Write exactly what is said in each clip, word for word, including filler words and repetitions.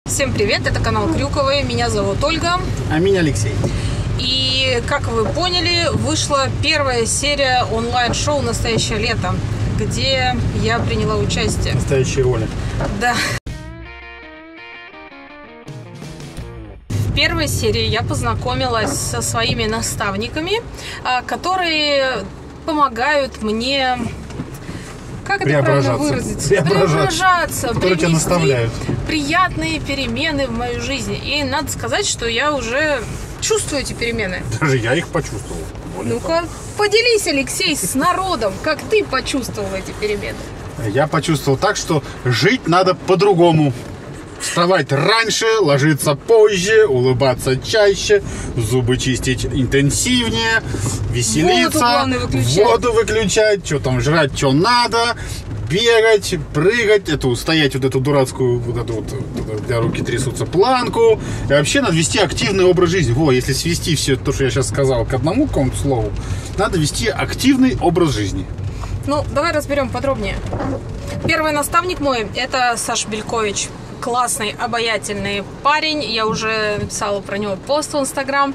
Всем привет, это канал Крюковой, меня зовут Ольга. А меня Алексей. И, как вы поняли, вышла первая серия онлайн-шоу «Настоящее лето», где я приняла участие. Настоящая Оля. Да. В первой серии я познакомилась со своими наставниками, которые помогают мне... Как это правильно выразиться? Преображаться, которые тебя наставляют. Приятные перемены в мою жизнь. И надо сказать, что я уже чувствую эти перемены. Даже я их почувствовал. Ну-ка, поделись, Алексей, с народом, как ты почувствовал эти перемены. Я почувствовал так, что жить надо по-другому. Вставать раньше, ложиться позже, улыбаться чаще, зубы чистить интенсивнее, веселиться, воду выключать. воду выключать, что там жрать, что надо, бегать, прыгать, эту, стоять вот эту дурацкую, вот эту вот, вот, для руки трясутся, планку. И вообще надо вести активный образ жизни. Во, если свести все то, что я сейчас сказал, к одному какому-то слову, надо вести активный образ жизни. Ну, давай разберем подробнее. Первый наставник мой – это Саша Белькович. Классный, обаятельный парень. Я уже написала про него пост в Инстаграм.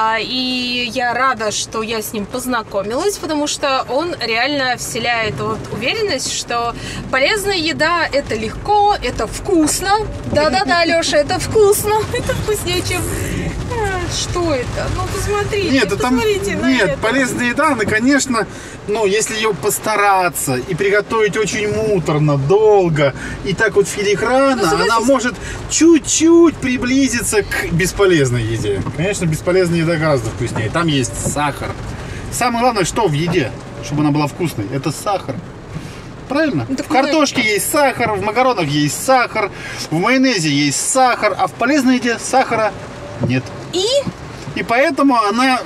И я рада, что я с ним познакомилась, потому что он реально вселяет вот уверенность, что полезная еда – это легко, это вкусно. Да-да-да, Леша, это вкусно. Это вкуснее, чем... Что это? Ну, посмотрите, нет, посмотрите там, на нет, это. полезная еда, она, конечно, ну, если ее постараться и приготовить очень муторно, долго, и так вот филигранно, ну, она может чуть-чуть приблизиться к бесполезной еде. Конечно, бесполезная еда гораздо вкуснее. Там есть сахар. Самое главное, что в еде, чтобы она была вкусной, это сахар. Правильно? Ну, в картошке нет. Есть сахар, в макаронах есть сахар, в майонезе есть сахар, а в полезной еде сахара нет. И? И поэтому она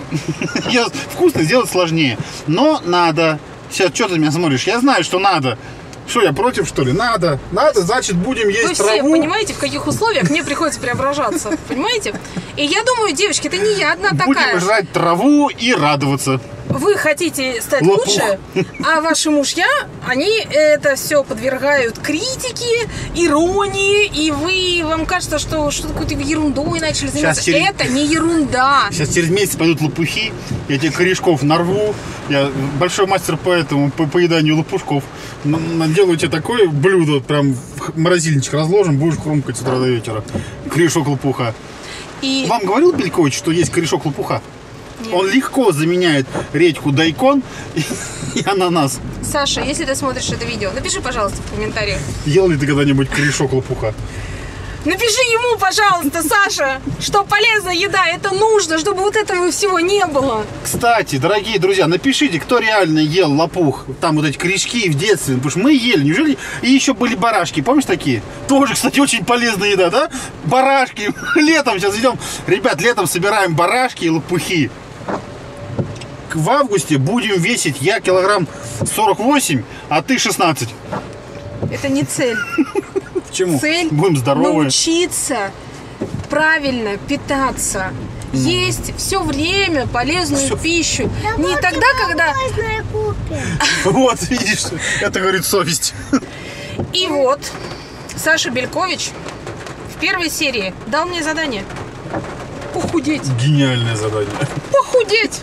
вкусно сделать сложнее. Но надо. Сейчас, что ты меня смотришь? Я знаю, что надо. Что, я против, что ли? Надо. Надо, значит, будем есть Вы траву. Вы все понимаете, в каких условиях мне приходится преображаться? Понимаете? И я думаю, девочки, это не я одна такая. Будем жрать траву и радоваться. Вы хотите стать Лопух. лучше, а ваши мужья, они это все подвергают критике, иронии, и вы, вам кажется, что что-то какой-то ерундой начали заниматься. Через... Это не ерунда. Сейчас через месяц пойдут лопухи, я тебе корешков нарву. Я большой мастер по этому, по поеданию лопушков. Наделаю тебе такое блюдо, прям в морозильничек разложим, будешь хрумкать с утра до вечера. Корешок лопуха. И... Вам говорил Белькович, что есть корешок лопуха? Нет. Он легко заменяет редьку, дайкон и, и ананас. Саша, если ты смотришь это видео, напиши, пожалуйста, в комментариях. Ел ли ты когда-нибудь корешок лопуха? Напиши ему, пожалуйста, Саша, что полезная еда, это нужно, чтобы вот этого всего не было. Кстати, дорогие друзья, напишите, кто реально ел лопух, там вот эти корешки в детстве, потому что мы ели, неужели? И еще были барашки, помнишь такие? Тоже, кстати, очень полезная еда, да? Барашки, летом сейчас идем, ребят, летом собираем барашки и лопухи. В августе будем весить я килограмм сорок восемь, а ты шестнадцать. Это не цель. Почему? Цель будем здоровы. Научиться правильно питаться. Есть все время полезную все. пищу. Я не тогда, когда... Вот, видишь, это говорит совесть. И вот Саша Белькович в первой серии дал мне задание. Похудеть. Гениальное задание. Похудеть.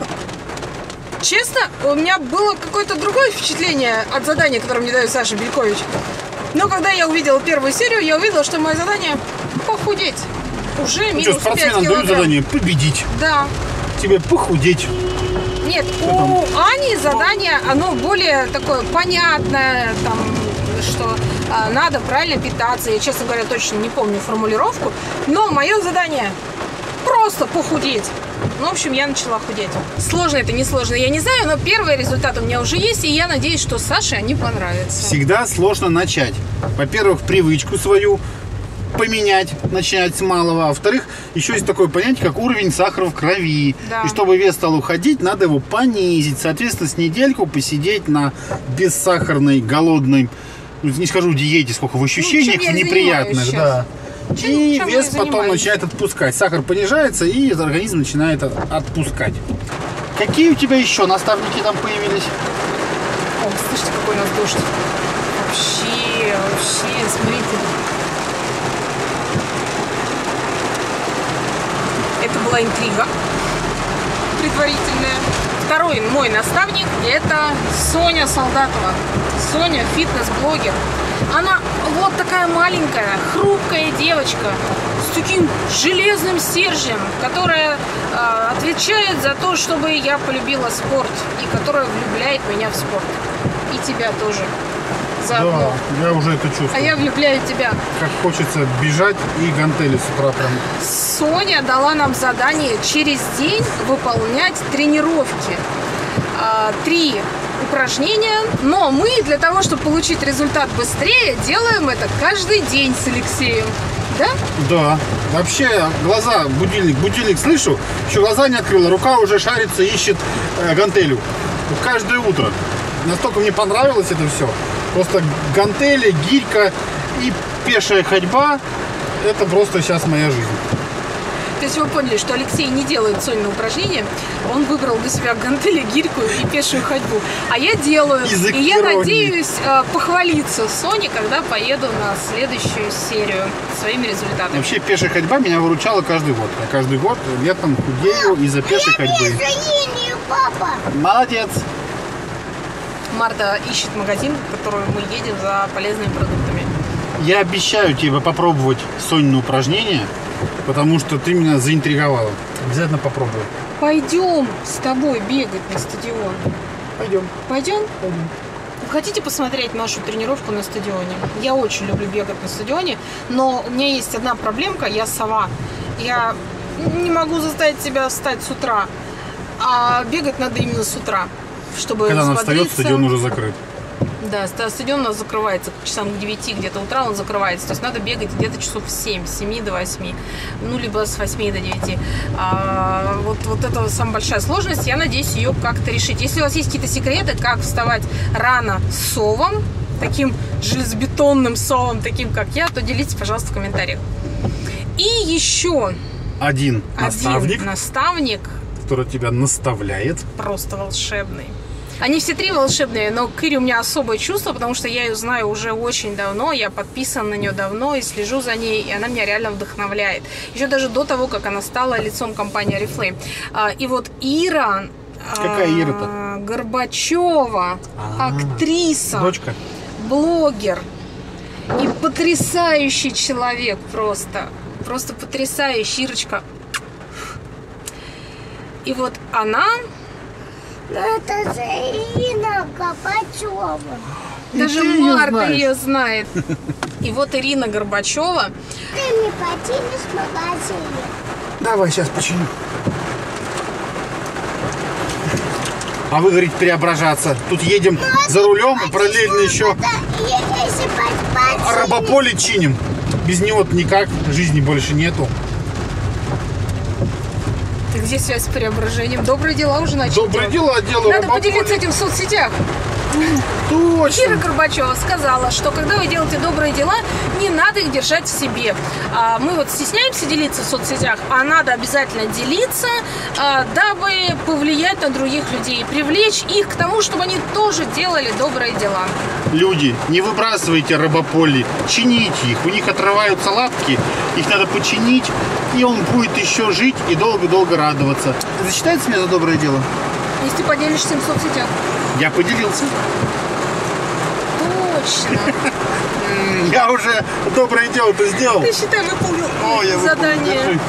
Честно, у меня было какое-то другое впечатление от задания, которое мне дает Саша Белькович. Но когда я увидела первую серию, я увидела, что мое задание похудеть. Уже ну, минус что, пять килограмм. дают задание победить. Да. Тебе похудеть. Нет, что у там? Ани задание, оно более такое понятное, там, что а, надо правильно питаться. Я, честно говоря, точно не помню формулировку. Но мое задание просто похудеть. Ну, в общем, я начала худеть. Сложно это, не сложно, я не знаю, но первый результат у меня уже есть, и я надеюсь, что Саше они понравятся. Всегда сложно начать. Во-первых, привычку свою поменять, начинать с малого. А во-вторых, еще есть такое понятие, как уровень сахара в крови. Да. И чтобы вес стал уходить, надо его понизить. Соответственно, с недельку посидеть на бессахарной, голодной, не скажу диете, сколько в ощущениях ну, неприятных. Да. Чем, и чем вес потом начинает отпускать. Сахар понижается, и организм начинает отпускать. Какие у тебя еще наставники там появились? О, слышите, какой у нас дождь. Вообще, вообще, смотрите. была интрига предварительная. Второй мой наставник – это Соня Солдатова. Соня – фитнес-блогер. Она вот такая маленькая, хрупкая девочка с таким железным стержнем, которая э, отвечает за то, чтобы я полюбила спорт, и которая влюбляет меня в спорт. И тебя тоже. Заодно. Да, я уже это чувствую. А я влюбляю тебя. Как хочется бежать и гантели с утра прям. Соня дала нам задание через день выполнять тренировки. А, три упражнения, но мы для того, чтобы получить результат быстрее, делаем это каждый день с Алексеем. Да? Да. Вообще, глаза, будильник, будильник слышу, еще глаза не открыла, рука уже шарится, ищет э, гантелю. Каждое утро. Настолько мне понравилось это все. Просто гантели, гирька и пешая ходьба – это просто сейчас моя жизнь. То есть вы поняли, что Алексей не делает Сонины упражнения, он выбрал для себя гантели, гирьку и пешую ходьбу. А я делаю. Язык и я иронии. надеюсь э, похвалиться Соне, когда поеду на следующую серию своими результатами. Вообще, пешая ходьба меня выручала каждый год. Я каждый год летом худею из-за пешей ходьбы. Папа. Молодец! Марта ищет магазин, в который мы едем за полезными продуктами. Я обещаю тебе попробовать Сонины упражнения, потому что ты меня заинтриговала. Обязательно попробую. Пойдем с тобой бегать на стадион. Пойдем. Пойдем? Пойдем. Вы хотите посмотреть нашу тренировку на стадионе? Я очень люблю бегать на стадионе, но у меня есть одна проблемка, я сова. Я не могу заставить себя встать с утра, а бегать надо именно с утра, чтобы Когда она встает, взбодриться. стадион уже закрыт. Да, стадион у нас закрывается к часам к девяти, где-то утра он закрывается. То есть надо бегать где-то часов в семь, с семи до восьми. Ну, либо с восьми до девяти. А, вот, вот это самая большая сложность. Я надеюсь ее как-то решить. Если у вас есть какие-то секреты, как вставать рано с совом, таким железобетонным совом, таким как я, то делитесь, пожалуйста, в комментариях. И еще Один, один наставник, наставник, который тебя наставляет. просто волшебный. Они все три волшебные, но к Ире у меня особое чувство, потому что я ее знаю уже очень давно, я подписана на нее давно и слежу за ней, и она меня реально вдохновляет. Еще даже до того, как она стала лицом компании Oriflame. И вот Ира... Какая Ира-то? Горбачева, А-а-а. актриса, Дочка. блогер и потрясающий человек просто. Просто потрясающий, Ирочка. И вот она... Но это же Ирина Горбачева. И Даже ты её Марта знаешь. ее знает. И вот Ирина Горбачева. Ты не починишь в магазине. Давай, сейчас починю. А вы, говорите, преображаться. Тут едем за рулем, и параллельно еще Да, если починить. рабополе чиним. Без него-то никак, жизни больше нету. Ты где связь с преображением? Добрые дела уже начали Добрые делать. дела делаю. Надо рабополе. поделиться этим в соцсетях. Кира Точно. Горбачева сказала, что когда вы делаете добрые дела, не надо их держать в себе. А, мы вот стесняемся делиться в соцсетях, а надо обязательно делиться, а, дабы повлиять на других людей, привлечь их к тому, чтобы они тоже делали добрые дела. Люди, не выбрасывайте рабополи, чините их. У них отрываются лапки, их надо починить, и он будет еще жить и долго-долго радоваться. Это считается мне за доброе дело? Если ты поделишься им в соцсетях. Я поделился. Точно. Я уже доброе дело-то сделал. Ты, считай, выполнил О, я выполнил. задание. Держи.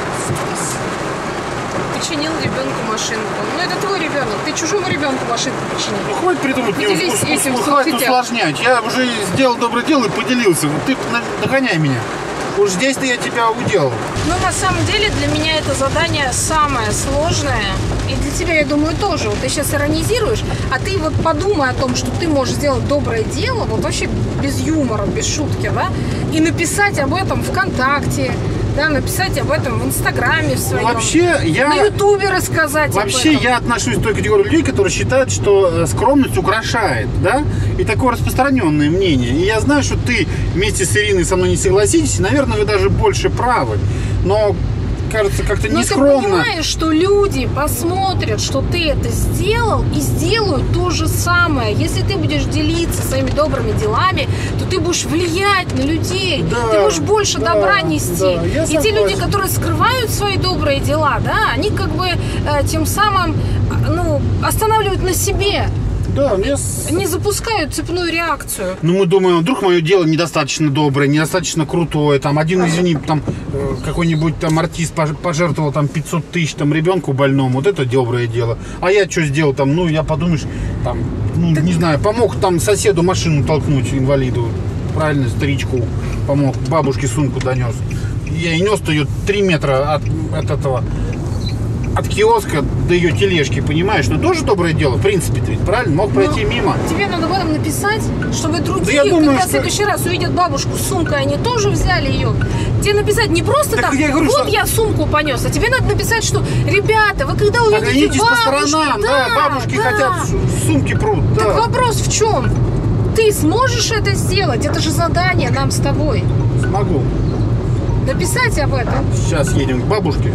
Починил ребенку машинку. Ну, это твой ребенок. Ты чужому ребенку машинку починил. Ну, хватит придумать, не Поделись ус- ус- этим в хватит соцсетях. усложнять. Я уже сделал доброе дело и поделился. Вот ты на- догоняй меня. Уж здесь-то я тебя уделал. Но на самом деле для меня это задание самое сложное. И для тебя, я думаю, тоже. Вот ты сейчас иронизируешь, а ты вот подумай о том, что ты можешь сделать доброе дело, вот вообще без юмора, без шутки, да, и написать об этом ВКонтакте, да, написать об этом в Инстаграме в своем. Вообще, я... На Ютубе рассказать Вообще, об этом. я отношусь к той категории людей, которые считают, что э, скромность украшает, да? И такое распространенное мнение. И я знаю, что ты вместе с Ириной со мной не согласитесь, и, наверное, вы даже больше правы. Но кажется, как-то Но нескромно. ты понимаешь, что люди посмотрят, что ты это сделал, и сделают то же самое. Если ты будешь делиться своими добрыми делами, то ты будешь влиять на людей. Да, ты будешь больше да, добра нести. да, я и те люди, согласен. которые скрывают свои добрые дела, да, они как бы э, тем самым э, ну, останавливают на себе. Да, мне... Не запускают цепную реакцию. Ну, мы думаем, вдруг мое дело недостаточно доброе, недостаточно крутое. Там один, извини, там э, какой-нибудь там артист пож- пожертвовал там пятьсот тысяч там ребенку больному. Вот это доброе дело. А я что сделал там? Ну, я подумаешь, там, ну, не знаю, помог там соседу машину толкнуть, инвалиду. Правильно, старичку. Помог, бабушке сумку донес. Я и нес ее три метра от, от этого... От киоска до ее тележки, понимаешь? Ну, тоже доброе дело, в принципе, ты ведь правильно? Мог пройти Но мимо. Тебе надо об этом написать, чтобы другие, Да я думаю, когда что... в следующий раз увидят бабушку с сумкой, они тоже взяли ее. Тебе написать не просто Так так, я говорю, вот что... я сумку понес, а тебе надо написать, что, ребята, вы когда увидите Оглянитесь бабушку... по сторонам, да, да, бабушки да. хотят, сумки прут, да. Так вопрос в чем? Ты сможешь это сделать? Это же задание нам с тобой. Смогу. Написать об этом. Сейчас едем к бабушке.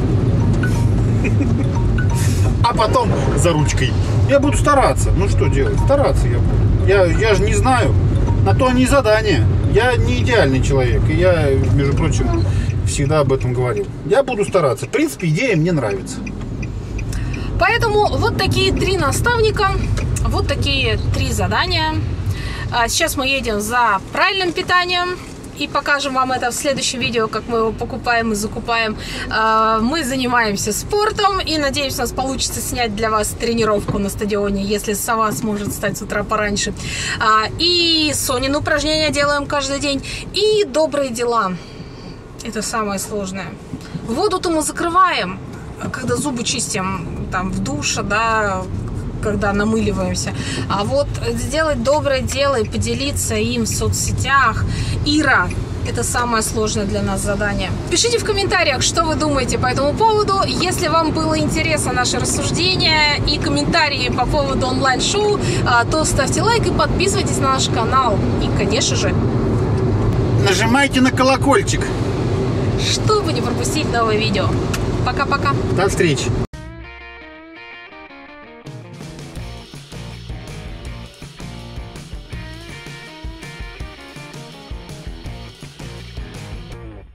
А потом за ручкой. Я буду стараться. Ну что делать? Стараться я буду. Я, я же не знаю. На то не задание. Я не идеальный человек. И я, между прочим, всегда об этом говорил. Я буду стараться. В принципе, идея мне нравится. Поэтому вот такие три наставника, вот такие три задания. Сейчас мы едем за правильным питанием. И покажем вам это в следующем видео, как мы его покупаем и закупаем. Мы занимаемся спортом и, надеюсь, у нас получится снять для вас тренировку на стадионе, если сова сможет встать с утра пораньше. И Сонин упражнения делаем каждый день. И добрые дела. Это самое сложное. Воду-то мы закрываем, когда зубы чистим, там, в душе, да, когда намыливаемся. А вот сделать доброе дело и поделиться им в соцсетях, Ира, это самое сложное для нас задание. Пишите в комментариях, что вы думаете по этому поводу. Если вам было интересно наше рассуждение и комментарии по поводу онлайн-шоу, то ставьте лайк и подписывайтесь на наш канал. И, конечно же, нажимайте на колокольчик, чтобы не пропустить новые видео. Пока-пока. до встречи.